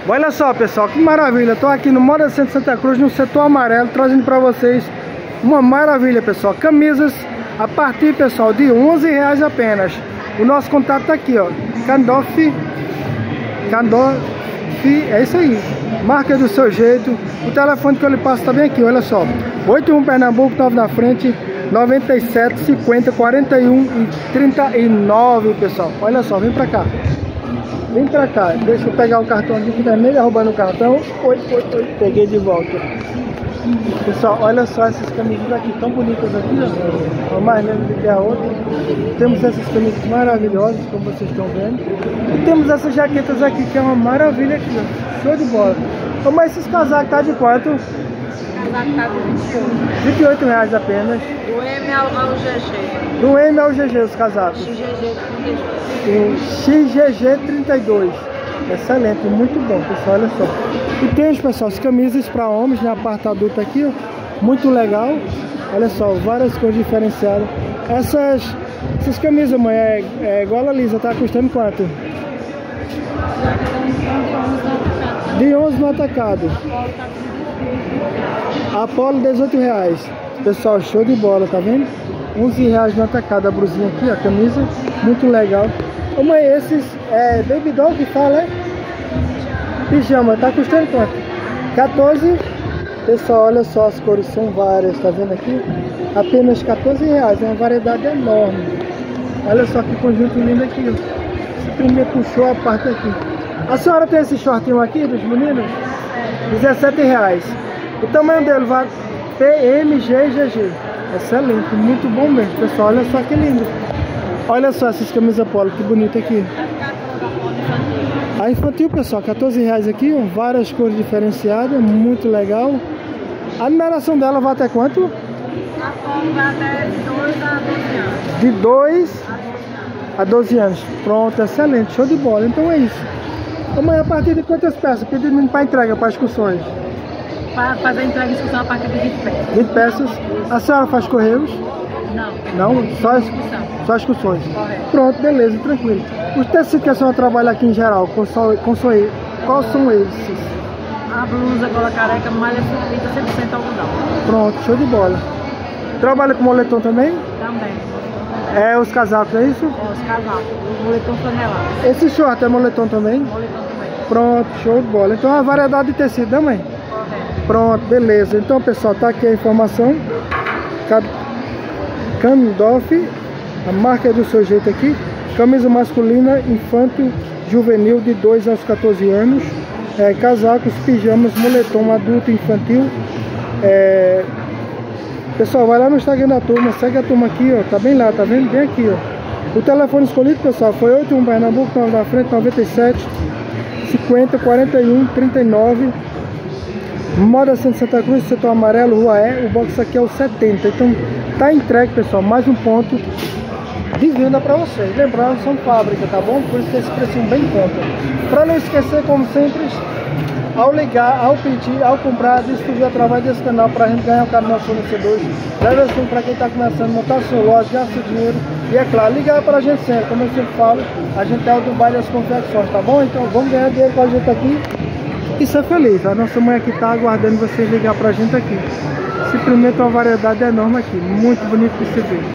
Olha só, pessoal, que maravilha. Estou aqui no Moda Center Santa Cruz, no setor amarelo, trazendo para vocês uma maravilha, pessoal. Camisas a partir, pessoal, de R$11 apenas. O nosso contato está aqui, ó. Candoff, é isso aí. Marca do seu jeito. O telefone que eu lhe passo está bem aqui, olha só. 81 Pernambuco, 9 na frente, 97 50 41 e 39, pessoal. Olha só, vem pra cá. Vem pra cá, deixa eu pegar o cartão aqui, que tá meio roubando o cartão. Oi, peguei de volta. Pessoal, olha só essas camisas aqui, tão bonitas aqui, ó. Uma mais linda do que a outra. Temos essas camisas maravilhosas, como vocês estão vendo. E temos essas jaquetas aqui, que é uma maravilha aqui, ó. Show de bola. Mas esses casacos tá de quanto? O casaco tá de R$28 apenas. Do M ao GG. Do M ao GG os casacos. XGG 32. Excelente, muito bom, pessoal, olha só. E tem, pessoal, as camisas para homens, né, a parte adulta aqui, ó, muito legal. Olha só, várias cores diferenciadas. Essas camisas, mãe, é igual a lisa, tá custando quanto? De 11 no atacado. Apolo R$18. Pessoal, show de bola, tá vendo? R$11 no atacado, a brusinha aqui, a camisa, muito legal. Mãe, esses baby doll que fala, é? Pijama, tá custando quanto? 14. Pessoal, olha só, as cores são várias, tá vendo aqui? Apenas R$14, é uma variedade enorme. Olha só que conjunto lindo aqui, ó. Esse primeiro puxou a parte aqui. A senhora tem esse shortinho aqui dos meninos? R$17. O tamanho dele vai PMGGG. Excelente, muito bom mesmo, pessoal. Olha só que lindo. Olha só essas camisas polo, que bonita aqui. A infantil, pessoal, R$14 aqui, ó, várias cores diferenciadas, muito legal. A numeração dela vai até quanto? A polo vai até 2 a 12 anos. De 2 a 12 anos. Pronto, excelente, show de bola. Então é isso. Amanhã, a partir de quantas peças? Pedindo para entrega, para excursões? Para fazer a entrega e excursão a partir de 20 peças. 20 peças. A senhora faz correios? Não. Não? Só excursões. Correto. Pronto, beleza, tranquilo. Os tecidos que a senhora trabalha aqui em geral, quais são esses? A blusa, gola careca, malha feita 100% algodão. Pronto, show de bola. Trabalha com moletom também? Também. Os casacos, é isso? Os casacos. O moletom flanelado. Esse short é moletom também? Moletom também. Pronto, show de bola. Então é uma variedade de tecido, né, mãe? Correto. Pronto, beleza. Então, pessoal, tá aqui a informação. Candoff, a marca é do seu jeito aqui. Camisa masculina, infanto, juvenil, de 2 aos 14 anos. Casacos, pijamas, moletom adulto, infantil. Pessoal, vai lá no Instagram da turma, segue a turma aqui, ó. Tá bem lá, tá vendo? Bem aqui, ó. O telefone escolhido, pessoal, foi 81 Pernambuco, 9 na frente, 97 50 41 39. Moda Center Santa Cruz, setor amarelo, rua E. O box aqui é o 70. Então tá entregue, pessoal, mais um ponto de venda para vocês. Lembrando, são fábrica, tá bom? Por isso que esse precinho bem em conta. Para não esquecer, como sempre, ao ligar, ao pedir, ao comprar, distribuir através desse canal para a gente ganhar o canal dos fornecedores. Leve assim para quem está começando, montar seu lote, ganhar seu dinheiro. E é claro, ligar para a gente sempre, como eu sempre falo, a gente é o Dubai das confecções, tá bom? Então vamos ganhar dinheiro com a gente aqui e ser feliz. A nossa mãe aqui está aguardando vocês ligar para a gente aqui. Simplesmente uma variedade enorme aqui, muito bonito de se ver.